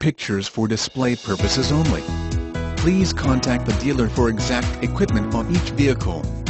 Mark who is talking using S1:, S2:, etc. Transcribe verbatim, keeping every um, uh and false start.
S1: pictures for display purposes only. Please contact the dealer for exact equipment on each vehicle.